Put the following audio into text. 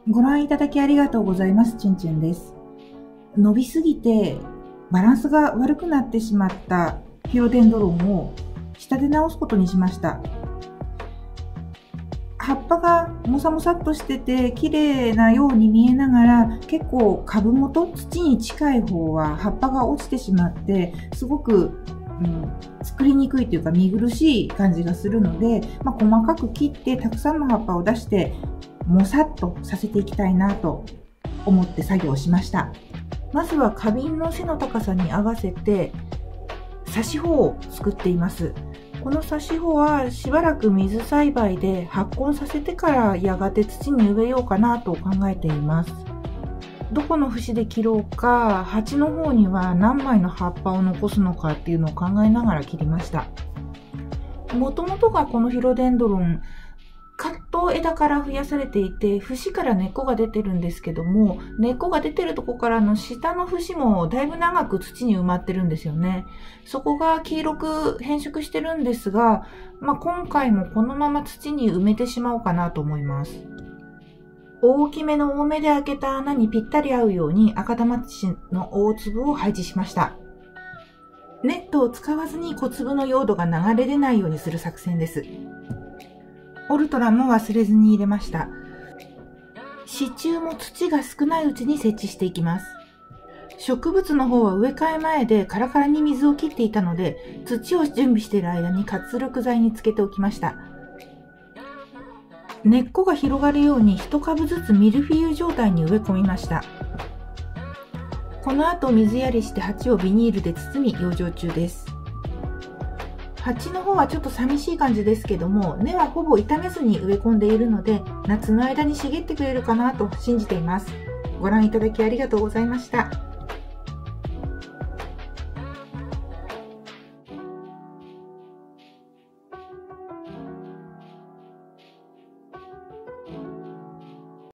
ご覧いただきありがとうございます。ちんちんです。伸びすぎてバランスが悪くなってしまったフィロデンドロンを仕立て直すことにしました。葉っぱがもさもさっとしてて綺麗なように見えながら、結構株元、土に近い方は葉っぱが落ちてしまってすごく、作りにくいというか見苦しい感じがするので、細かく切ってたくさんの葉っぱを出してもさっとさせていきたいなと思って作業をしました。まずは花瓶の背の高さに合わせて挿し穂を作っています。この挿し穂はしばらく水栽培で発根させてからやがて土に植えようかなと考えています。どこの節で切ろうか、鉢の方には何枚の葉っぱを残すのかっていうのを考えながら切りました。もともとがこのフィロデンドロン、カット枝から増やされていて、節から根っこが出てるんですけども、根っこが出てるとこからの下の節もだいぶ長く土に埋まってるんですよね。そこが黄色く変色してるんですが、今回もこのまま土に埋めてしまおうかなと思います。大きめの多めで開けた穴にぴったり合うように赤玉土の大粒を配置しました。ネットを使わずに小粒の用土が流れ出ないようにする作戦です。オルトラも忘れずに入れました。支柱も土が少ないうちに設置していきます。植物の方は植え替え前でカラカラに水を切っていたので、土を準備している間に活力剤につけておきました。根っこが広がるように1株ずつミルフィーユ状態に植え込みました。この後水やりして鉢をビニールで包み養生中です。鉢の方はちょっと寂しい感じですけども、根はほぼ傷めずに植え込んでいるので、夏の間に茂ってくれるかなと信じています。ご覧いただきありがとうございました。